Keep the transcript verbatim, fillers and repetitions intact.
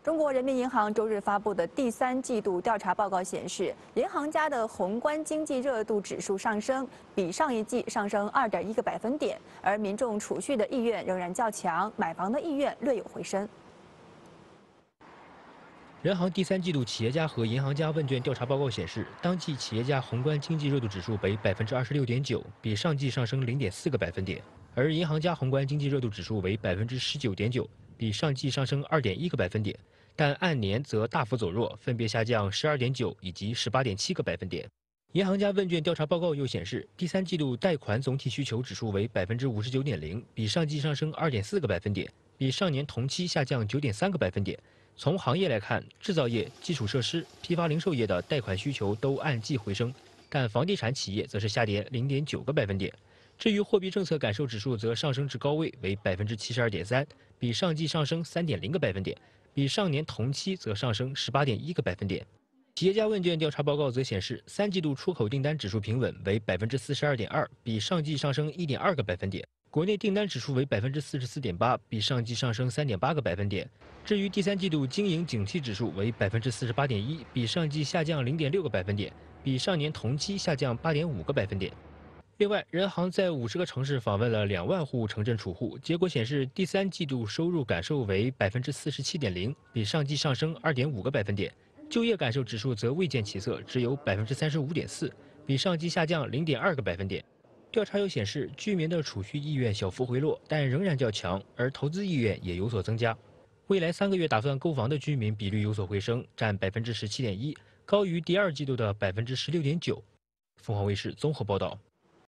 中国人民银行周日发布的第三季度调查报告显示，银行家的宏观经济热度指数上升，比上一季上升二点一个百分点，而民众储蓄的意愿仍然较强，买房的意愿略有回升。 人行第三季度企业家和银行家问卷调查报告显示，当季企业家宏观经济热度指数为百分之二十六点九，比上季上升零点四个百分点；而银行家宏观经济热度指数为百分之十九点九，比上季上升二点一个百分点，但按年则大幅走弱，分别下降十二点九以及十八点七个百分点。银行家问卷调查报告又显示，第三季度贷款总体需求指数为百分之五十九点零，比上季上升二点四个百分点，比上年同期下降九点三个百分点。 从行业来看，制造业、基础设施、批发零售业的贷款需求都按季回升，但房地产企业则是下跌零点九个百分点。至于货币政策感受指数则上升至高位，为百分之七十二点三，比上季上升三点零个百分点，比上年同期则上升十八点一个百分点。企业家问卷调查报告则显示，三季度出口订单指数平稳，为百分之四十二点二，比上季上升一点二个百分点。 国内订单指数为百分之四十四点八，比上季上升三点八个百分点。至于第三季度经营景气指数为百分之四十八点一，比上季下降零点六个百分点，比上年同期下降八点五个百分点。另外，人行在五十个城市访问了两万户城镇储户，结果显示，第三季度收入感受为百分之四十七点零，比上季上升二点五个百分点。就业感受指数则未见起色，只有百分之三十五点四，比上季下降零点二个百分点。 调查又显示，居民的储蓄意愿小幅回落，但仍然较强，而投资意愿也有所增加。未来三个月打算购房的居民比率有所回升，占百分之十七点一，高于第二季度的百分之十六点九。凤凰卫视综合报道。